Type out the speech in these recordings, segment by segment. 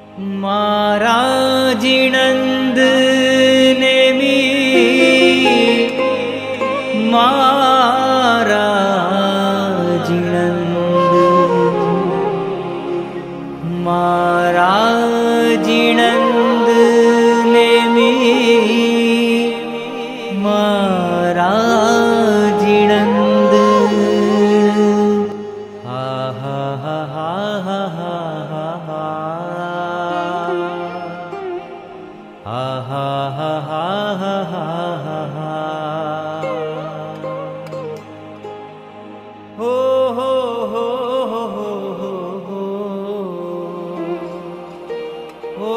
महाराजिणंद नेमी महाराजिणंद नेमी महाराजिणंद हा हा हा हा हा हा हा हा हा हा हा हा हा हा हो हो हो हो हो हो हो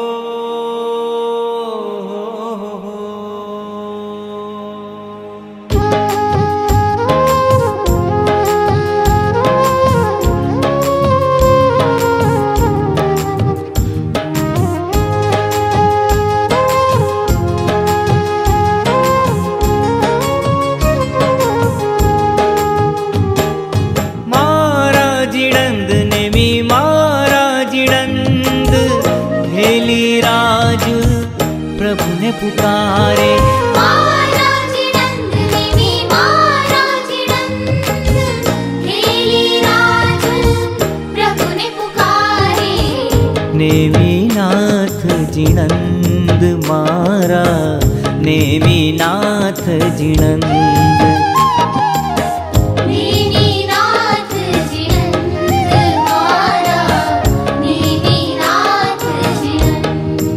महाराजिणंद नेमी महाराजिणंद हेली राज प्रभु ने पुकारे। महाराजिणंद नेमी महाराजिणंद हेली राज प्रभु ने पुकारे। नेमीनाथ जिणंद मारा नेमीनाथ जिणंद नेमीनाथ जिणंद मारा नेमीनाथ जिणंद।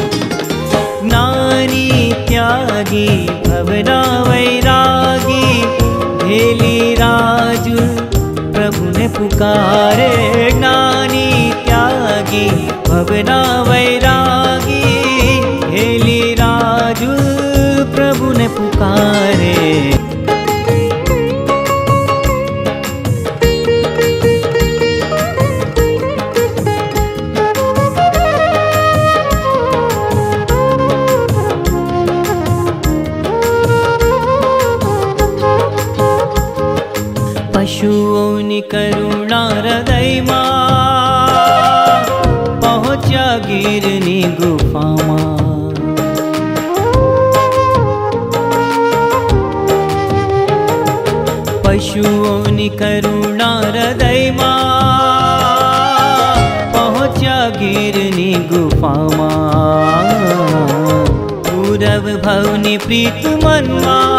नानी त्यागी भवना वैरागी हेली राज प्रभु ने पुकारे। नानी त्यागी भवना वैरागी हेली राज प्रभु ने पुकारे। पशुओं करुणा हृदय मां पहुँचा गिरनी गुफा मां। पशुओं करुणा हृदय मां पहुँचा गिरनी गुफा मां। पूरब भवनी प्रीत मन मां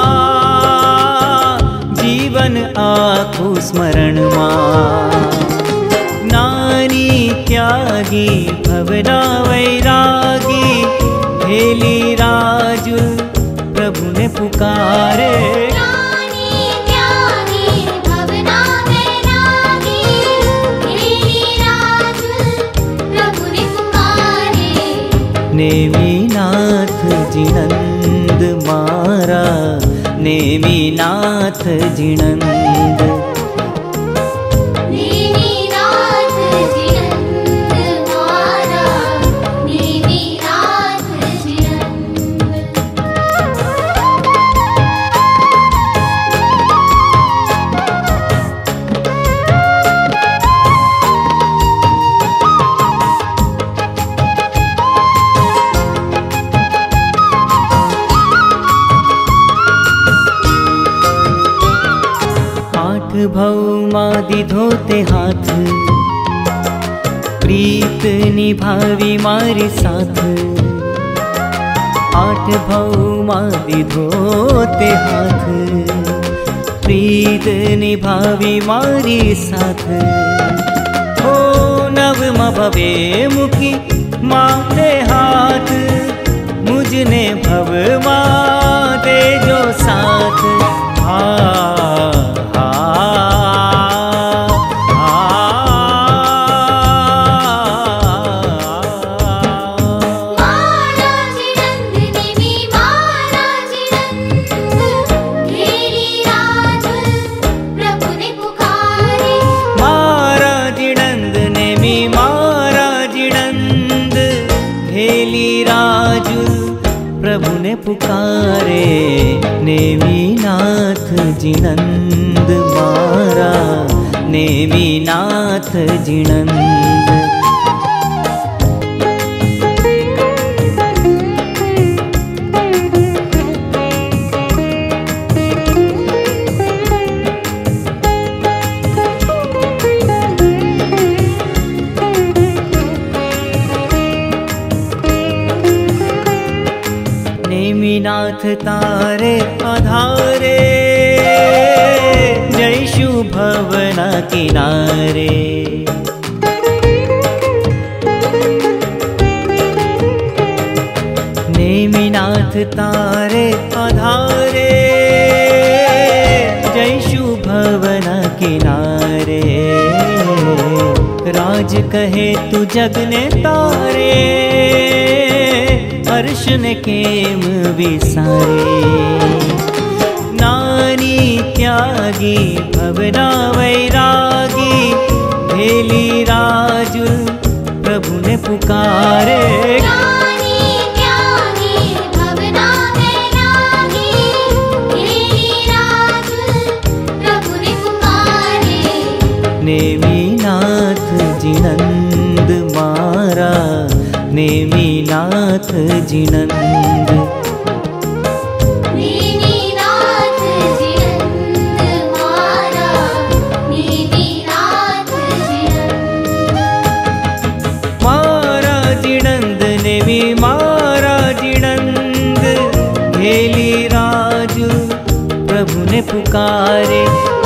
जीवन आखो स्मरण मां। नानी त्यागी भवना वैरागी हेली राज प्रभु ने पुकारे। नानी त्यागी भवना वैरागी हेली राज प्रभु ने पुकारे। नेमीनाथ जिणंद मारा नेमीनाथ जिणंद नेमीनाथ जिणंद मारा नेमीनाथ जिणंद। भौमादि धोते हाथ प्रीत निभावी मारी साथ। आठ भौमादि धोते हाथ प्रीत निभावी मारी साथ। हो नवम भवे मुखी माते हाथ मुझने भव माते जो साथ। महाराजिणंद नेमी महाराजिणंद हेली राज प्रभु ने पुकारे। महाराजिणंद नेमी महाराजिणंद हेली राज प्रभु ने पुकारे। नेमीनाथ जिणंद मारा नेमीनाथ जिणंद नेमिनाथ तारे आधारे जैशु भवना किनारे। नेमिनाथ तारे आधारे जैशु भवना किनारे। राज कहे तू जगने तारे हर्ष ने केम विसारे। नानी त्यागी भवना वैरागी भेली राजु प्रभु ने पुकारे। नेमिनाथ जिनंद मारा नेमिनाथ जिनंद। नेमिनाथ जिनंद मारा नेमिनाथ जिनंद। मारा जिनंद नेमि मारा जिनंद भेली राजु प्रभु ने पुकारे।